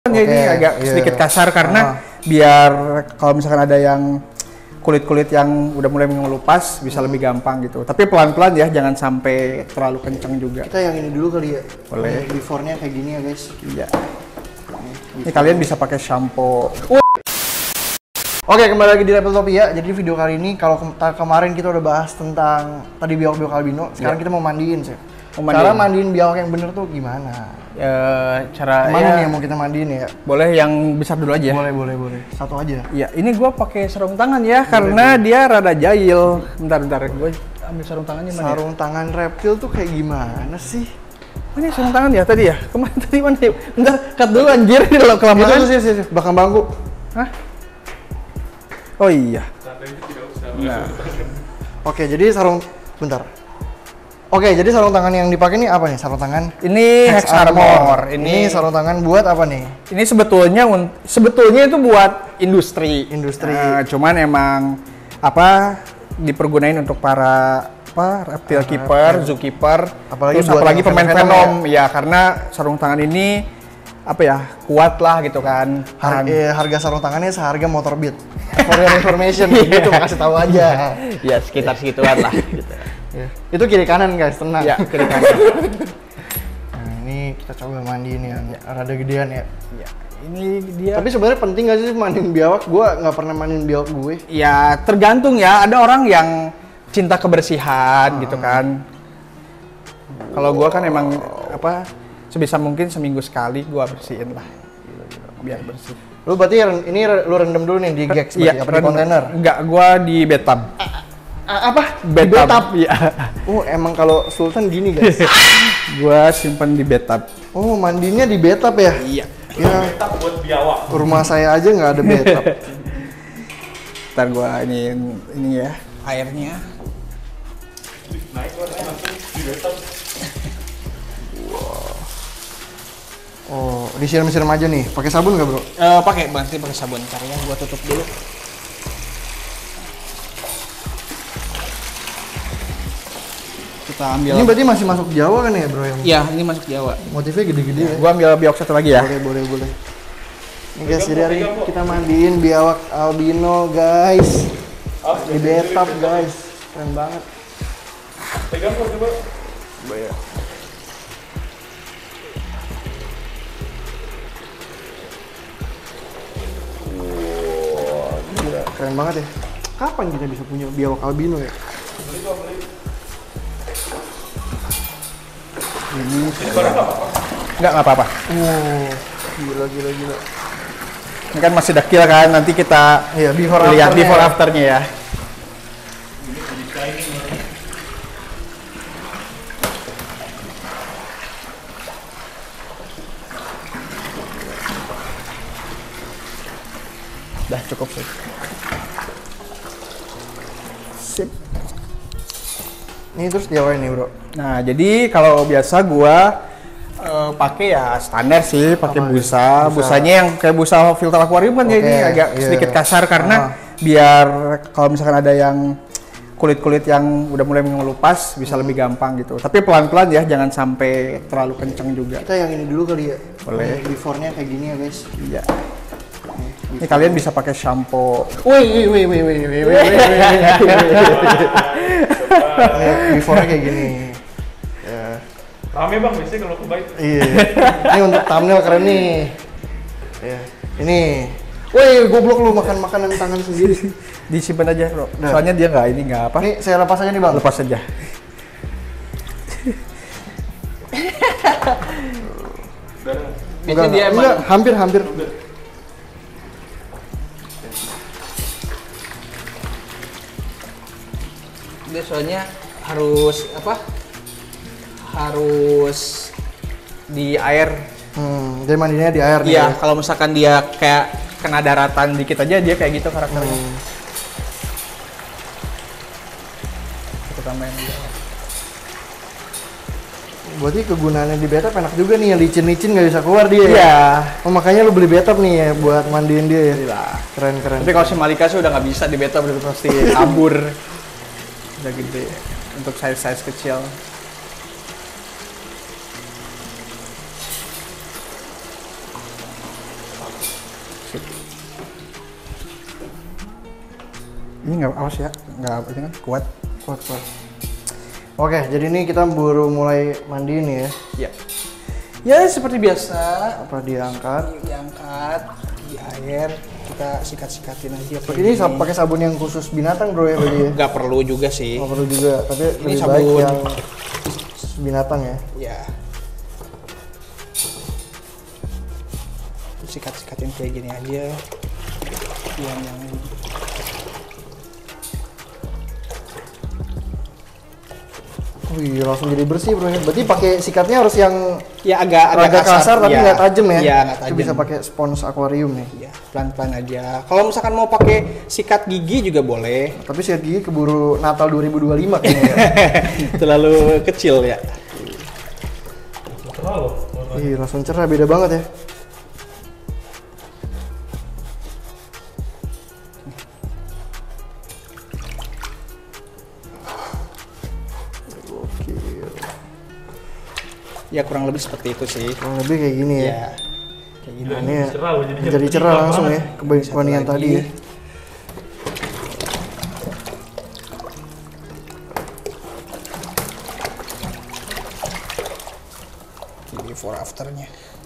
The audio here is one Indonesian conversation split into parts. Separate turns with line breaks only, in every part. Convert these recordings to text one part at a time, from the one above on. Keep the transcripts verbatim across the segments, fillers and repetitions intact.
Okay, ini agak yeah. sedikit kasar karena uh. biar kalau misalkan ada yang kulit-kulit yang udah mulai mengelupas bisa hmm. lebih gampang gitu. Tapi pelan-pelan ya, jangan sampai terlalu kencang juga.
Kita yang ini dulu kali ya.
Boleh.
Before-nya kayak gini ya guys.
Iya. Ini kalian bisa pakai shampoo.
Oke, kembali lagi di Reptiltopia. Jadi video kali ini kalau ke kemarin kita udah bahas tentang tadi biawak-biawak albino, sekarang yeah. kita mau mandiin sih. Cara mandiin biawak yang bener tuh gimana?
Ya, cara
mana
ya,
nih yang mau kita mandiin ya?
Boleh yang besar dulu aja.
Boleh, boleh, boleh. Satu aja.
Ya, ini gua pakai sarung tangan ya, boleh, karena boleh. dia rada jahil. Bentar, bentar, gua ambil sarung tangannya mana?
Sarung ya? tangan reptil tuh kayak gimana sih?
Ini sarung tangan ya tadi ya? Kemarin tadi mana ya? Bentar, cut dulu anjir nih kalau kelamaan.
Itu sih, sih, sih, belakang bangku.
Hah? Oh iya. Nah.
Oke, jadi sarung bentar. Oke, jadi sarung tangan yang dipakai ini apa nih? Sarung tangan?
Ini Hex Armor.
Ini, ini sarung tangan buat apa nih?
Ini sebetulnya sebetulnya itu buat industri.
Industri.
Nah, cuman emang apa dipergunain untuk para apa reptil keeper, zookeeper,
apalagi
terus
buat
apalagi pemain
Venom,
Venom ya. ya karena sarung tangan ini apa ya kuat lah gitu kan.
Har eh, harga sarung tangannya seharga motor Beat. For your information gitu, kasih tahu aja.
Ya sekitar segituan lah. Gitu.
Ya. Itu kiri kanan guys, tenang.
Ya, kiri kanan.
Nah, ini kita coba mandiin yang ya. rada gedean ya.
Ya. Ini dia.
Tapi sebenarnya penting gak sih mandiin biawak? Gua nggak pernah mandiin biawak gue.
Ya tergantung ya. Ada orang yang cinta kebersihan hmm. gitu kan. Kalau gua kan emang apa sebisa mungkin seminggu sekali gua bersihin lah. Biar bersih.
Lu berarti ini lu rendam dulu nih di Gex berarti,
iya,
apa di kontainer?
Enggak, gua di bathtub.
Apa?
Bathtub. bathtub.
Ya. Oh, emang kalau Sultan gini guys.
Gua simpen di bathtub.
Oh, mandinya di bathtub ya?
Iya.
Ya.
Bathtub buat biawak.
Rumah saya aja nggak ada bathtub.
Ntar gua ini ini ya airnya.
Naik langsung di bathtub.
Wow. Oh, disiram-siram aja nih. Pakai sabun nggak bro?
Uh, pakai, berarti pakai sabun. Ntar ya, gua tutup dulu. Kita ambil.
Ini berarti masih masuk Jawa kan ya bro?
Iya, ini masuk Jawa.
Motifnya gede-gede ya.
Gua ambil biawak satu lagi ya.
Boleh, boleh, boleh. Ini guys, jadi hari kita mandiin biawak albino guys. Di bathtub guys. Keren banget.
Pegang kok coba.
Bayar.
Wow, gila. Keren banget ya. Kapan kita bisa punya biawak albino ya?
Ini enggak nggak apa-apa.
Wow, gila gila gila.
Ini kan masih dekil kan, nanti kita
ya, before
lihat
after
before
ya.
afternya ya. Udah cukup sih. Sip.
Ini terus diapain nih bro?
Nah jadi kalau biasa gua uh, pakai ya standar sih, pakai busa. busa. Busanya yang kayak busa filter akuarium kan, okay, ya ini agak yeah. sedikit kasar karena uh. biar kalau misalkan ada yang kulit-kulit yang udah mulai mengelupas bisa hmm. lebih gampang gitu. Tapi pelan-pelan ya, jangan sampai terlalu kencang juga.
Kita yang ini dulu kali ya.
Boleh.
Before-nya kayak gini ya guys.
Iya. Ini kalian bisa pakai shampoo.
Wih, wih, wih, wih, wih, wih, wih. Before-nya kayak gini. Ya.
Rame bang, biasanya kalau kebaik.
Iya. Ini untuk thumbnail keren nih. Ya. Ini. Wih, goblok lu makan makanan tangan sendiri.
Disimpan aja bro. Nah. Soalnya dia nggak ini nggak apa.
Nih saya lepas aja nih bang.
Lepas aja.
Enggak, dia enggak, hampir hampir.
Dia soalnya harus apa? Harus di air.
Hmm, dia mandinya di air.
Iya, kalau misalkan dia kayak kena daratan dikit aja dia kayak gitu karakternya. Hmm. Kita tambahin juga.
Berarti kegunaannya di bathtub enak juga nih, yang licin-licin nggak bisa keluar dia.
Iya.
Ya? Oh makanya lu beli bathtub nih ya buat mandiin dia ya.
Iya.
Keren keren.
Tapi kalau si Malika sih udah nggak bisa di bathtub, udah pasti kabur. Udah gede untuk size-size kecil. Sip. Ini nggak awas ya, nggak apa kan kuat.
Kuat kuat. Oke, jadi ini kita baru mulai mandi nih ya.
Ya. Ya seperti biasa.
Apa diangkat?
Diangkat di air, kita sikat-sikatin aja.
Seperti ini sab- pakai sabun yang khusus binatang bro ya berarti ya?
Nggak perlu juga sih.
Nggak perlu juga, tapi
Ini
lebih
sabun.
baik yang binatang ya.
Ya. Sikat-sikatin kayak gini aja. Yang yang
Wih, langsung jadi bersih bro ya. Berarti pakai sikatnya harus yang
ya agak agak
agak kasar, kasar tapi
ya.
nggak tajam ya.
Iya, nggak
Itu
tajam.
bisa pakai spons akuarium nih.
Ya, pelan-pelan aja. Kalau misalkan mau pakai sikat gigi juga boleh.
Tapi sikat gigi keburu Natal dua ribu dua puluh lima kayaknya ya.
Terlalu kecil ya.
Cerah loh.
Ih, langsung cerah, beda banget ya.
Ya kurang lebih seperti itu sih.
Kurang lebih kayak gini ya.
Ya. Kayak gini.
Ini ya,
Cerah loh jadinya.
jadi cerah langsung ya,
Satu
kebandingan
lagi.
tadi ya.
Ini before afternya.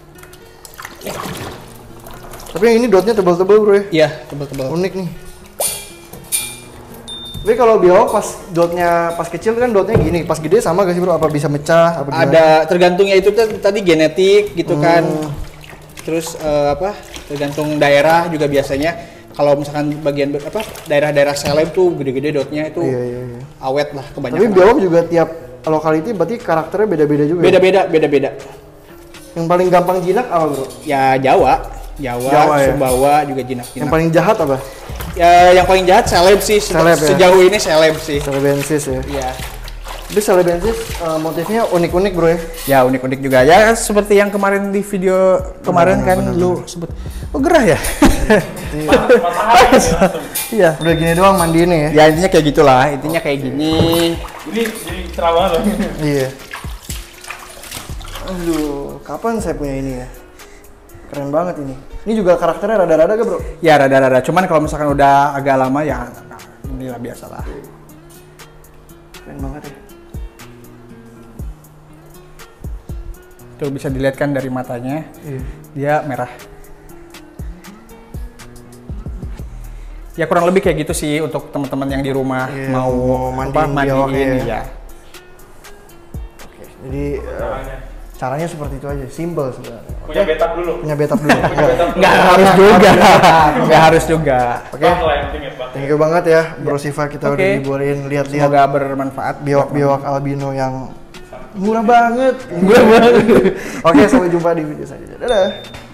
Tapi yang ini dotnya tebal-tebal bro ya.
Iya, tebal-tebal.
Unik nih. Tapi kalau biawak pas dotnya pas kecil kan dotnya gini, pas gede sama gak sih bro? Apa bisa mecah? Apa gimana?
Ada tergantungnya itu t- tadi genetik gitu
Hmm.
kan. Terus eh, apa? Tergantung daerah juga biasanya. Kalau misalkan bagian ber- apa daerah-daerah seleb tuh gede-gede dotnya itu
Iya iya iya.
awet lah kebanyakan.
Tapi biawak juga tiap lokality berarti karakternya beda-beda juga. ya?
Beda-beda, beda-beda.
Yang paling gampang jinak apa bro?
Ya Jawa, Jawa,
Jawa ya?
Sumbawa juga jinak-jinak.
Yang paling jahat apa?
Ya yang paling jahat seleb sih. Se-
Seleb ya?
Sejauh ini seleb sih.
Celebensis ya.
Iya.
Tapi celebensis uh, motifnya unik-unik bro ya.
Ya unik-unik juga ya seperti yang kemarin di video kemarin
Benar,
kan
benar,
lu sebut oh gerah ya.
Matahari ya langsung.
Iya.
Udah gini doang mandiinnya ya.
Ya intinya kayak gitulah, intinya kayak gini.
Ini jadi cerah banget loh.
Iya. Aduh, kapan saya punya ini ya? Keren banget ini. Ini juga karakternya rada-rada gak bro?
Ya rada-rada, cuman kalau misalkan udah agak lama ya nah, inilah biasalah.
Keren banget ya.
Tuh bisa dilihat kan dari matanya,
Iya.
dia merah. Ya kurang lebih kayak gitu sih untuk teman-teman yang di rumah
Iya,
mau
mau
apa,
mandiin biawak
mandiin
ya.
ya.
Oke, jadi uh,
Caranya.
caranya seperti itu aja, simple sebenarnya.
Punya betap dulu.
Punya betap dulu.
Punya betap dulu.
Nggak harus juga, nggak harus juga.
Oke,
Bang lah yang penting ya bang.
thank you banget ya Bro Siva, kita
Oke.
udah dibolehin lihat-lihat
Semoga bermanfaat.
biawak-biawak albino yang murah banget. Murah banget. Oke, sampai jumpa di video selanjutnya. Dadah.